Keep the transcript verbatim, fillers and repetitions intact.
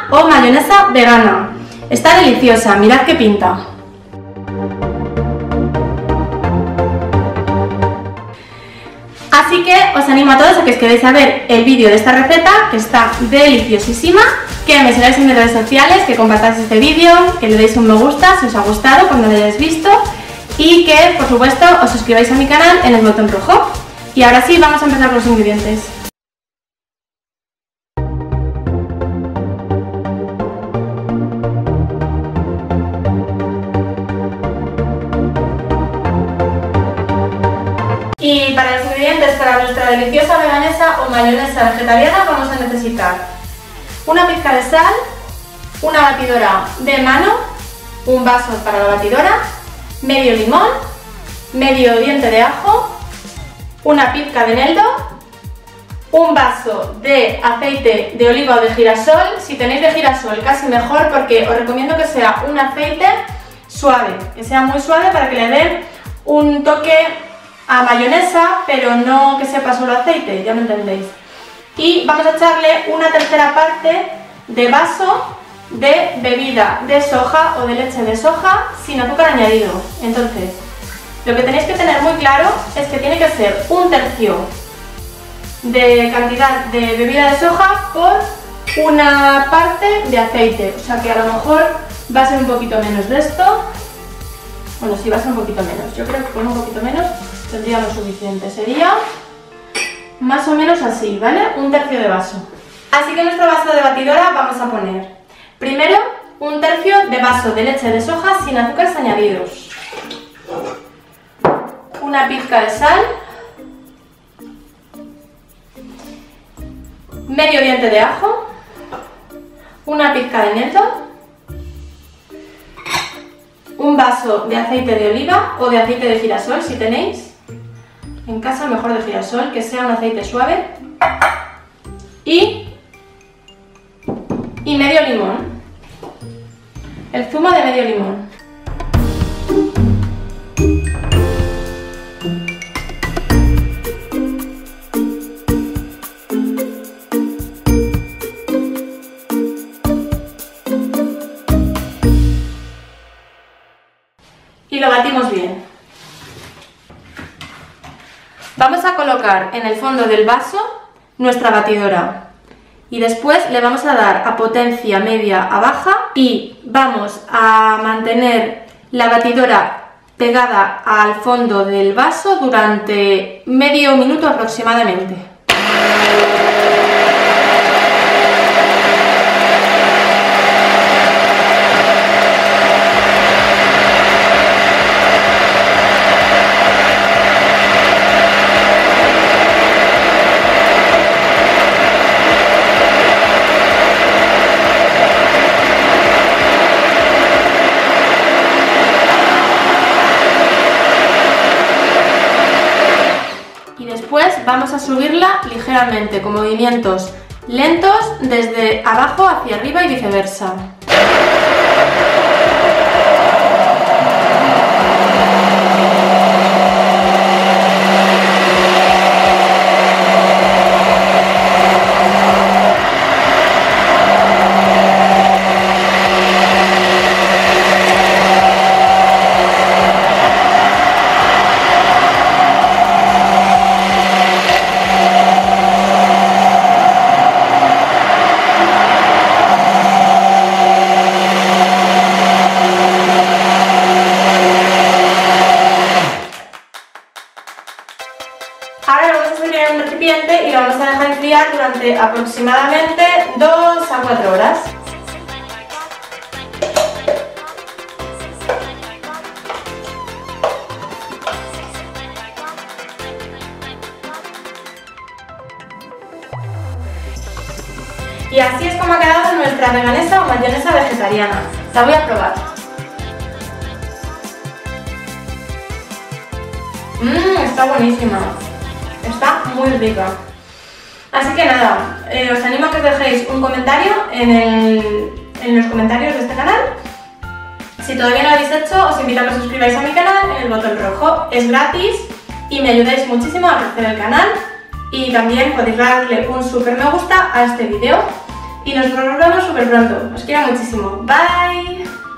o mayonesa vegana. Está deliciosa, mirad qué pinta. Así que os animo a todos a que os quedéis a ver el vídeo de esta receta, que está deliciosísima, que me sigáis en mis redes sociales, que compartáis este vídeo, que le deis un me gusta si os ha gustado cuando lo hayáis visto y que, por supuesto, os suscribáis a mi canal en el botón rojo. Y ahora sí, vamos a empezar con los ingredientes. Y para los ingredientes para nuestra deliciosa veganesa o mayonesa vegetariana vamos a necesitar una pizca de sal, una batidora de mano, un vaso para la batidora, medio limón, medio diente de ajo, una pizca de eneldo, un vaso de aceite de oliva o de girasol. Si tenéis de girasol casi mejor, porque os recomiendo que sea un aceite suave, que sea muy suave para que le dé un toque a mayonesa, pero no que sepa solo aceite, ya me entendéis. Y vamos a echarle una tercera parte de vaso de bebida de soja o de leche de soja sin azúcar añadido. Entonces, lo que tenéis que tener muy claro es que tiene que ser un tercio de cantidad de bebida de soja por una parte de aceite. O sea que a lo mejor va a ser un poquito menos de esto. Bueno, sí, va a ser un poquito menos. Yo creo que con un poquito menos tendría lo suficiente. Sería más o menos así, ¿vale? Un tercio de vaso. Así que en nuestro vaso de batidora vamos a poner primero un tercio de vaso de leche de soja sin azúcares añadidos, una pizca de sal, medio diente de ajo, una pizca de eneldo, un vaso de aceite de oliva o de aceite de girasol si tenéis en casa, mejor de girasol, que sea un aceite suave, y, y medio limón, el zumo de medio limón. Y lo batimos bien. Vamos a colocar en el fondo del vaso nuestra batidora y después le vamos a dar a potencia media a baja y vamos a mantener la batidora pegada al fondo del vaso durante medio minuto aproximadamente. Después vamos a subirla ligeramente con movimientos lentos desde abajo hacia arriba y viceversa. Y lo vamos a dejar enfriar durante aproximadamente dos a cuatro horas. Y así es como ha quedado nuestra veganesa o mayonesa vegetariana. La voy a probar. Mmm, está buenísima. Está muy rica. Así que nada, eh, os animo a que os dejéis un comentario en, el, en los comentarios de este canal. Si todavía no lo habéis hecho, os invito a que os suscribáis a mi canal en el botón rojo. Es gratis y me ayudáis muchísimo a crecer el canal. Y también podéis darle un super me gusta a este vídeo. y nosotros nos vemos súper pronto. Os quiero muchísimo. Bye.